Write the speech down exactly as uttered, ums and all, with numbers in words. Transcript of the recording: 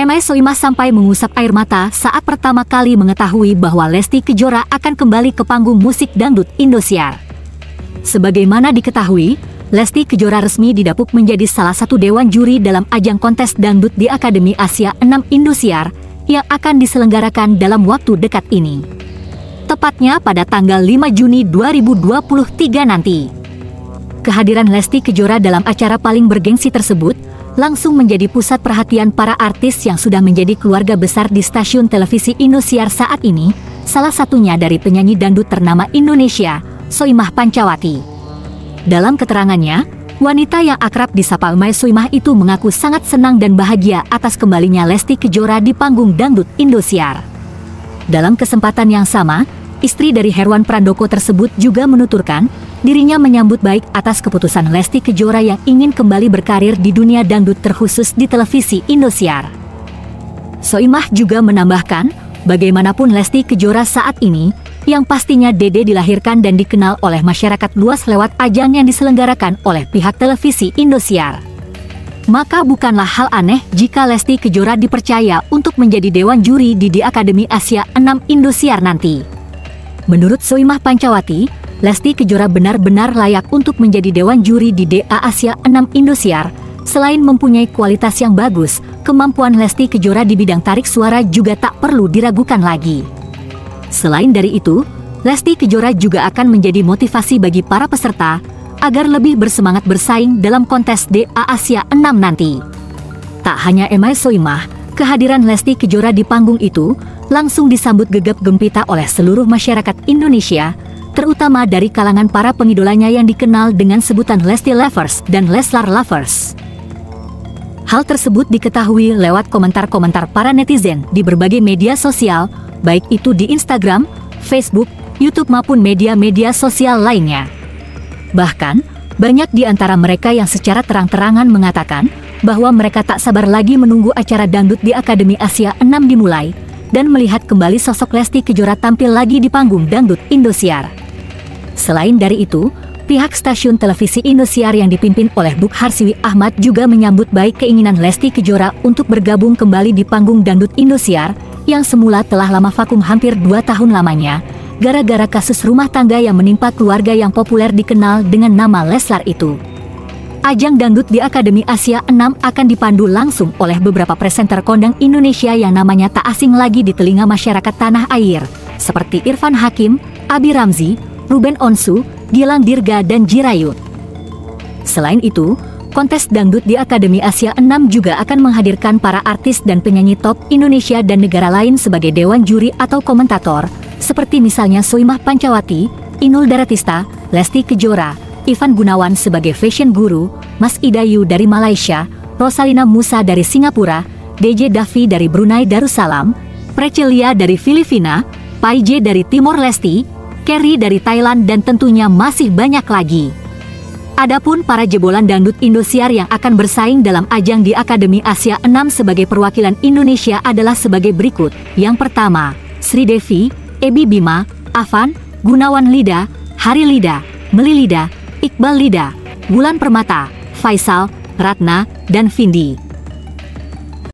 Emai Soimah sampai mengusap air mata saat pertama kali mengetahui bahwa Lesti Kejora akan kembali ke panggung musik dangdut Indosiar. Sebagaimana diketahui, Lesti Kejora resmi didapuk menjadi salah satu dewan juri dalam ajang kontes dangdut di Akademi Asia enam Indosiar yang akan diselenggarakan dalam waktu dekat ini. Tepatnya pada tanggal lima Juni dua ribu dua puluh tiga nanti. Kehadiran Lesti Kejora dalam acara paling bergengsi tersebut langsung menjadi pusat perhatian para artis yang sudah menjadi keluarga besar di stasiun televisi Indosiar saat ini, salah satunya dari penyanyi dangdut ternama Indonesia, Soimah Pancawati. Dalam keterangannya, wanita yang akrab disapa Emai Soimah itu mengaku sangat senang dan bahagia atas kembalinya Lesti Kejora di panggung dangdut Indosiar. Dalam kesempatan yang sama, istri dari Herwan Prandoko tersebut juga menuturkan dirinya menyambut baik atas keputusan Lesti Kejora yang ingin kembali berkarir di dunia dangdut terkhusus di televisi Indosiar. Soimah juga menambahkan, bagaimanapun Lesti Kejora saat ini, yang pastinya Dede dilahirkan dan dikenal oleh masyarakat luas lewat ajang yang diselenggarakan oleh pihak televisi Indosiar. Maka bukanlah hal aneh jika Lesti Kejora dipercaya untuk menjadi dewan juri di, di Akademi Asia enam Indosiar nanti. Menurut Soimah Pancawati, Lesti Kejora benar-benar layak untuk menjadi dewan juri di D A Asia enam Indosiar. Selain mempunyai kualitas yang bagus, kemampuan Lesti Kejora di bidang tarik suara juga tak perlu diragukan lagi. Selain dari itu, Lesti Kejora juga akan menjadi motivasi bagi para peserta agar lebih bersemangat bersaing dalam kontes D A Asia enam nanti. Tak hanya Emai Soimah, kehadiran Lesti Kejora di panggung itu langsung disambut gegap gempita oleh seluruh masyarakat Indonesia, terutama dari kalangan para pengidolanya yang dikenal dengan sebutan Lesti Lovers dan Leslar Lovers. Hal tersebut diketahui lewat komentar-komentar para netizen di berbagai media sosial, baik itu di Instagram, Facebook, YouTube maupun media-media sosial lainnya. Bahkan, banyak di antara mereka yang secara terang-terangan mengatakan bahwa mereka tak sabar lagi menunggu acara dangdut di Akademi Asia enam dimulai dan melihat kembali sosok Lesti Kejora tampil lagi di panggung dangdut Indosiar. Selain dari itu, pihak stasiun televisi Indosiar yang dipimpin oleh Buk Harsiwi Ahmad juga menyambut baik keinginan Lesti Kejora untuk bergabung kembali di panggung dangdut Indosiar yang semula telah lama vakum hampir dua tahun lamanya, gara-gara kasus rumah tangga yang menimpa keluarga yang populer dikenal dengan nama Leslar itu. Ajang dangdut di Akademi Asia enam akan dipandu langsung oleh beberapa presenter kondang Indonesia yang namanya tak asing lagi di telinga masyarakat tanah air, seperti Irfan Hakim, Abi Ramzi, Ruben Onsu, Gilang Dirga, dan Jirayut. Selain itu, kontes dangdut di Akademi Asia enam juga akan menghadirkan para artis dan penyanyi top Indonesia dan negara lain sebagai dewan juri atau komentator, seperti misalnya Soimah Pancawati, Inul Daratista, Lesti Kejora, Ivan Gunawan sebagai fashion guru, Mas Idayu dari Malaysia, Rosalina Musa dari Singapura, D J Davi dari Brunei Darussalam, Precelia dari Filipina, Pai J dari Timor Leste, Kerry dari Thailand, dan tentunya masih banyak lagi. Adapun para jebolan dangdut Indosiar yang akan bersaing dalam ajang di Akademi Asia enam sebagai perwakilan Indonesia adalah sebagai berikut. Yang pertama, Sri Devi, Ebi Bima, Afan, Gunawan Lida, Hari Lida, Meli Lida, Iqbal Lida, Bulan Permata, Faisal, Ratna, dan Vindi.